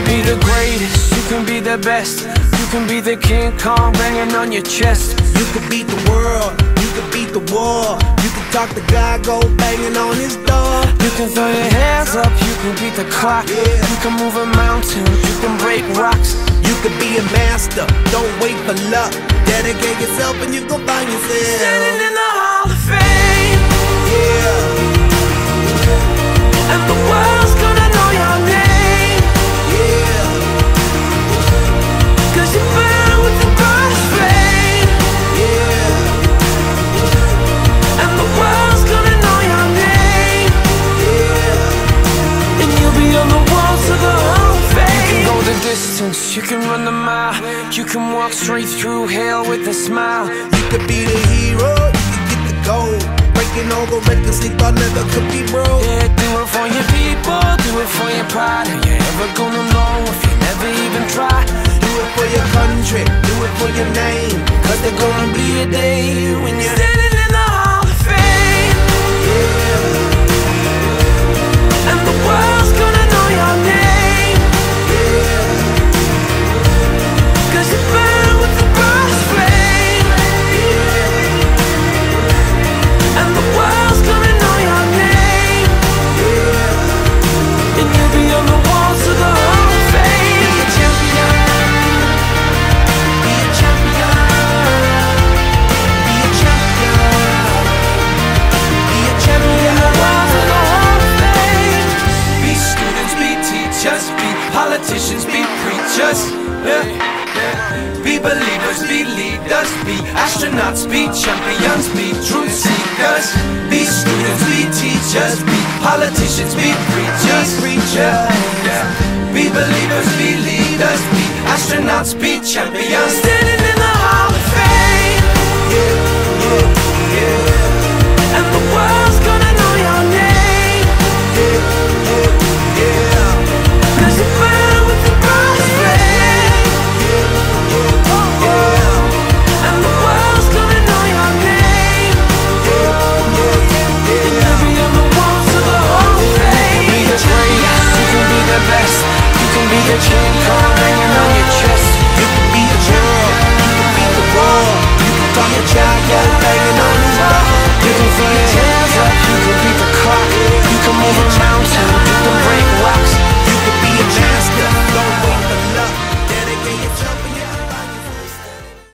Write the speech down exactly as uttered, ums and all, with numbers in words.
be the greatest, you can be the best. You can be the King Kong banging on your chest. You can beat the world, you can beat the war. You can talk to God, go banging on his door. You can throw your hands up, you can beat the clock. Yeah. You can move a mountain, you can break rocks. You can be a master, don't wait for luck. Dedicate yourself and you gon' find yourself Standing in the Hall of Fame. Yeah, And the world's gonna know your name. yeah, Cause you burn with the brightest flame. yeah, And the world's gonna know your name. yeah. And you'll be on the walls of the Hall of Fame. You can go the distance, you can run the mile. You can walk straight through hell with a smile. You could be the hero, you can get the gold. Breaking all the records they thought never could be broke. Yeah, do it for your people, do it for your pride. Are you ever gonna know if you never even try? Do it for your country, do it for your name. Cause there's gonna be a day when you're standing in the Hall of Fame. Yeah, And the world's gonna know your name. yeah, Cause you burn with the brightest flame. And the world's gonna know your name. yeah. And you'll be on the walls of the Hall of Fame. Be a champion, be a champion, be a champion, be a champion. Walls of the Hall of Fame. Be students, be teachers, be politicians, be preachers, yeah. Be believers, be leaders, be astronauts, be champions, be truth seekers. Be students, be teachers, be politicians, be preachers, preachers, yeah. Be believers, be leaders, be astronauts, be champions. Standing in the Hall of Fame. Yeah, yeah.